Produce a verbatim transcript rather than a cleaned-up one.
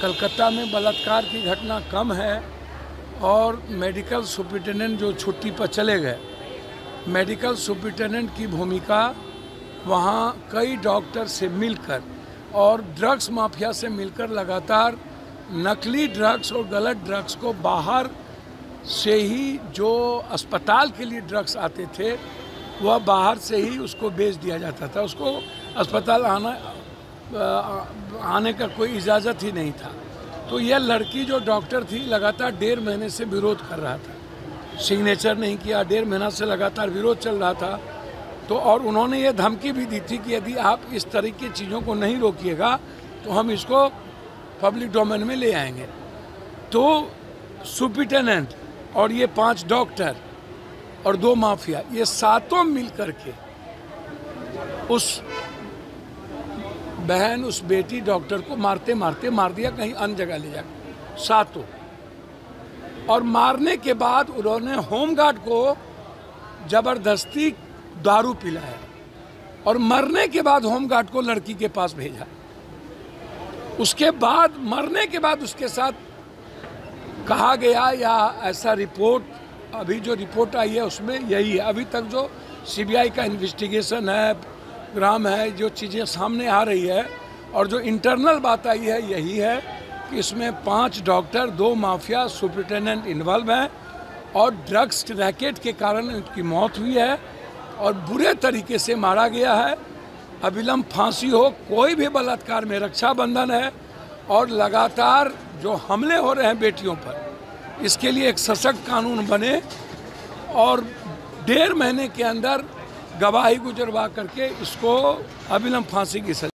कलकत्ता में बलात्कार की घटना कम है और मेडिकल सुपरिटेंडेंट जो छुट्टी पर चले गए, मेडिकल सुपरिटेंडेंट की भूमिका वहाँ कई डॉक्टर से मिलकर और ड्रग्स माफिया से मिलकर लगातार नकली ड्रग्स और गलत ड्रग्स को बाहर से ही, जो अस्पताल के लिए ड्रग्स आते थे वह बाहर से ही उसको बेच दिया जाता था। उसको अस्पताल आना आने का कोई इजाज़त ही नहीं था। तो यह लड़की जो डॉक्टर थी लगातार डेढ़ महीने से विरोध कर रहा था, सिग्नेचर नहीं किया, डेढ़ महीना से लगातार विरोध चल रहा था। तो और उन्होंने ये धमकी भी दी थी कि यदि आप इस तरह की चीज़ों को नहीं रोकिएगा तो हम इसको पब्लिक डोमेन में ले आएंगे। तो सुपरिटेंडेंट और ये पांच डॉक्टर और दो माफिया, ये सातों मिल करके उस बहन, उस बेटी डॉक्टर को मारते मारते मार दिया, कहीं अन्य जगह ले जाकर, सातों। और मारने के बाद उन्होंने होमगार्ड को जबरदस्ती दारू पिलाया और मरने के बाद होमगार्ड को लड़की के पास भेजा। उसके बाद मरने के बाद उसके साथ कहा गया, या ऐसा रिपोर्ट, अभी जो रिपोर्ट आई है उसमें यही है। अभी तक जो सीबीआई का इन्वेस्टिगेशन है, ग्राम है, जो चीज़ें सामने आ रही है और जो इंटरनल बात आई है यही है कि इसमें पांच डॉक्टर, दो माफिया, सुपरिटेंडेंट इन्वॉल्व हैं और ड्रग्स रैकेट के कारण उनकी मौत हुई है और बुरे तरीके से मारा गया है। अविलंब फांसी हो, कोई भी बलात्कार में रक्षाबंधन है और लगातार जो हमले हो रहे हैं बेटियों पर, इसके लिए एक सशक्त कानून बने और डेढ़ महीने के अंदर गवाही गुजरवा करके इसको अविलंब फांसी की सजा